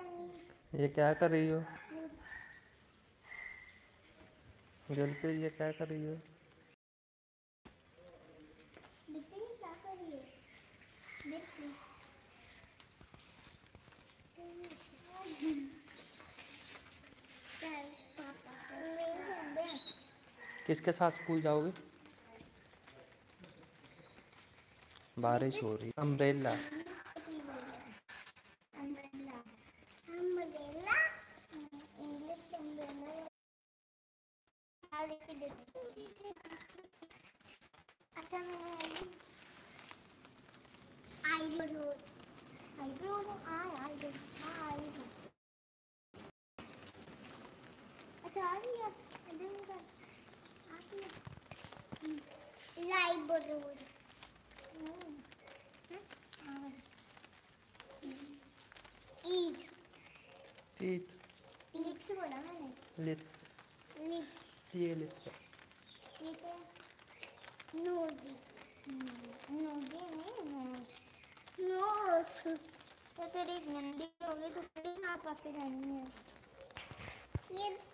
ये क्या कर रही हो? जल पे ये क्या कर रही हो? किसके साथ स्कूल जाओगे? बारिश हो रही। अम्ब्रेला। अच्छा आईब्रो आईब्रो आईब्रो अच्छा आ रही है लाइब्रो ईद टीथ। लिप्स बोला मैंने। लिप्स। लिप्स ये लिप्स है। ये क्या नोजी नोजी नहीं नोज नोज तो तेरी गंदी हो गई तो तेरी ना पाके जानी है ये